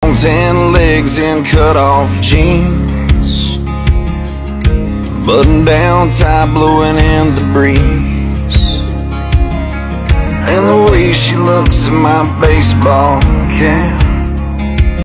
long tan legs in cut-off jeans, button down tie blowing in the breeze, and the way she looks at my baseball cap